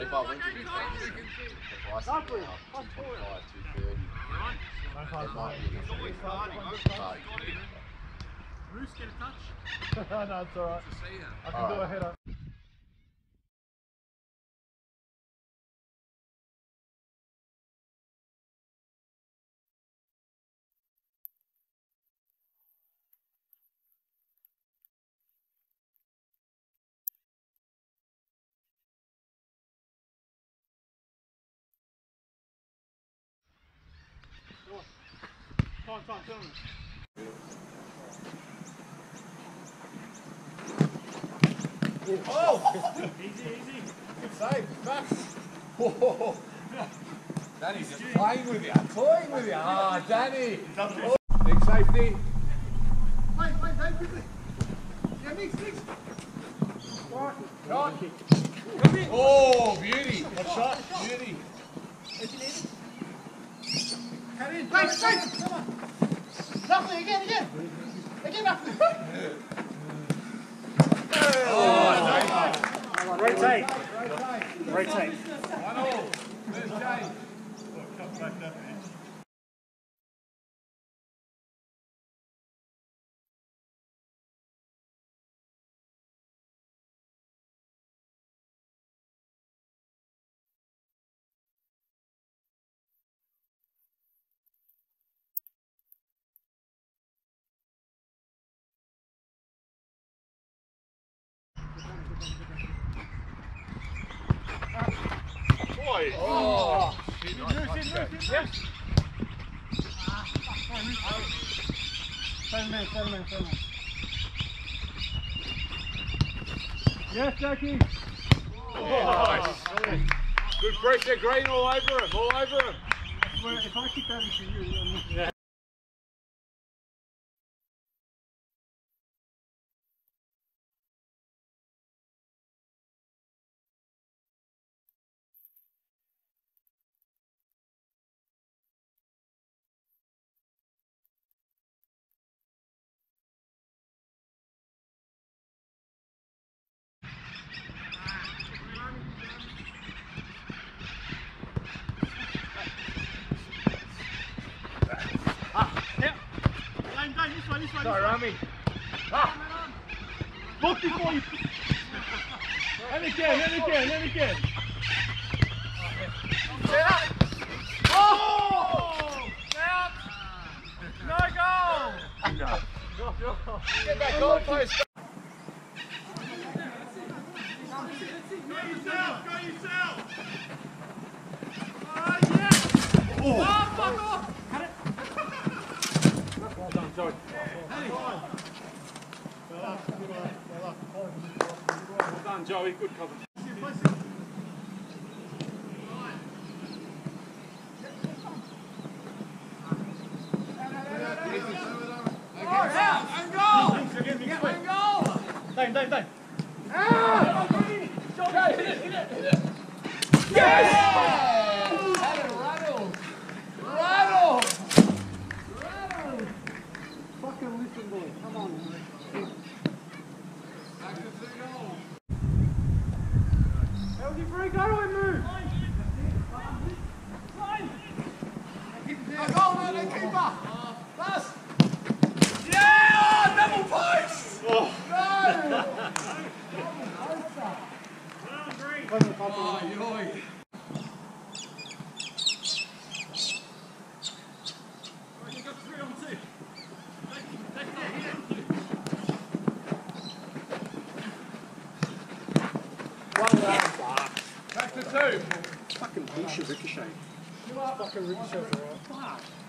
25 wins. The price is now 225, 230. It might be Moose, get a touch. No, it's alright. I can do a header. Time. Oh! Easy. Good save, back. Whoa. Danny's just playing with you, toying with you. Ah, Danny. Oh. Big safety. Play, quickly. Yeah, mix. Shot. Oh, beauty. What shot? Beauty. Cut in. Wait. Come on. Roughly, again. Again, roughly. Rotate. 1-all. There's Jay. Cut back that edge. Oh! Yes. 7 man. Yes, Jackie. Nice. Good pressure, Green all over him, Well, if I kick that into you, yeah. This way. Sorry, Rami. Look before you. And again. Oh! Out. No goal. No. Get that goal post. Go yourself. Yeah. Oh, fuck off. Well done, Joey. Well done, Joey. Good cover. Dave. Hit it. Yes! Rattle! Fucking listen, boy. Come on. Back to 2 goals. Healthy free, go and move. Goal, man, keeper! Pass! Yeah! Double post! Oh. No! Oh, yoy. You got 3 on 2. Back to 2. Fucking bullshit ricochet. Fucking ricochet, alright. Fuck.